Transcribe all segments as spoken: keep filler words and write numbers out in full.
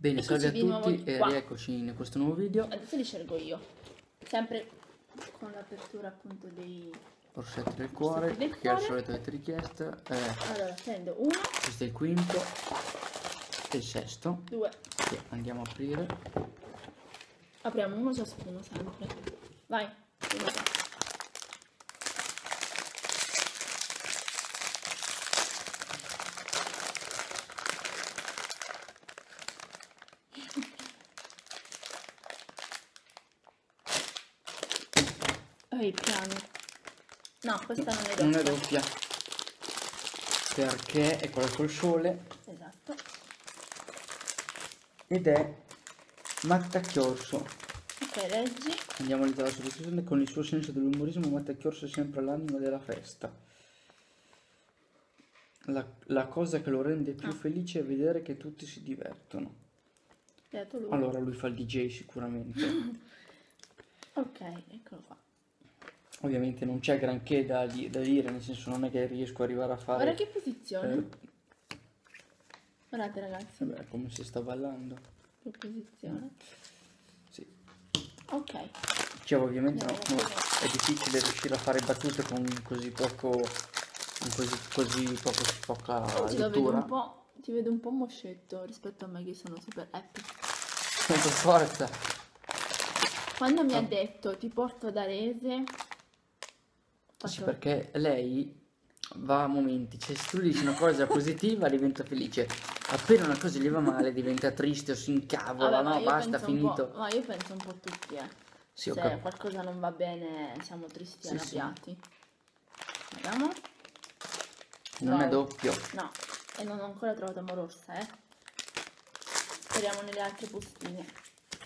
Bene, salve a tutti e qua. rieccoci in questo nuovo video. Adesso li scelgo io, sempre con l'apertura appunto dei Orsetti del cuore, del che al cuore. solito avete richiesto. Eh, Allora prendo uno, questo è il quinto e il sesto, due, che andiamo a aprire. apriamo uno ciascuno sempre. Vai, uno già. Ehi, piano. No, questa non è doppia. Non è doppia, perché è quella col sole Esatto. ed è Mattacchiorso. Ok, leggi. Andiamo a leggere la soluzione. Con il suo senso dell'umorismo, Mattacchiorso è sempre all'anima della festa. La, la cosa che lo rende più Ah. felice è vedere che tutti si divertono. Beato lui. Allora lui fa il D J sicuramente. Ok, eccolo qua. Ovviamente non c'è granché da, di- da dire, nel senso non è che riesco ad arrivare a fare... Guarda che posizione. eh, Guardate ragazzi, vabbè, come si sta ballando. che posizione. Sì. Ok. Cioè, ovviamente no, Andiamo no, a è difficile riuscire a fare battute con così poco... con così, così poco, poca Oggi lo vedo lettura. un po', ti vedo un po' moscetto rispetto a me che sono super happy. Per forza. Quando mi ha detto ti porto ad Arese, ho Sì, fatto, perché lei va a momenti, cioè se tu dici una cosa positiva diventa felice, appena una cosa gli va male diventa triste o si incavola, vabbè, ma no, io basta, penso un finito. po', ma io penso un po' tutti, eh. Sì, ho Se cap- qualcosa non va bene siamo tristi e Sì, sì. arrabbiati. Vediamo. Non è No. doppio. No, e non ho ancora trovato Amororsa, eh. Speriamo nelle altre postine.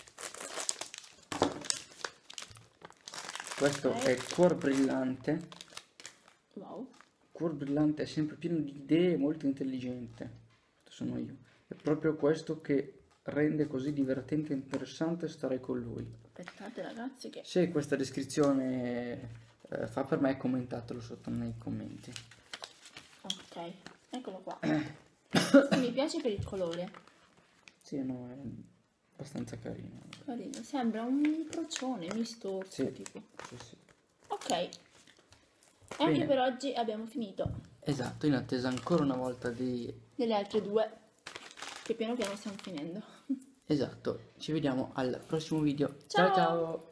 Questo Ok. è il cuor brillante. Wow. Cuor brillante è sempre pieno di idee, molto intelligente. Questo sono io. È proprio questo che rende così divertente e interessante stare con lui. Aspettate ragazzi che... Se questa descrizione eh, fa per me, commentatelo sotto nei commenti. Ok, eccolo qua. Questo mi piace per il colore. Sì, no, è abbastanza carino. Carino, sembra un procione misto Sì, tipo. sì, sì. Ok, e anche Bene. per oggi abbiamo finito. Esatto, in attesa ancora una volta di... Delle altre due, che piano piano stiamo finendo. Esatto, ci vediamo al prossimo video. Ciao! Ciao ciao!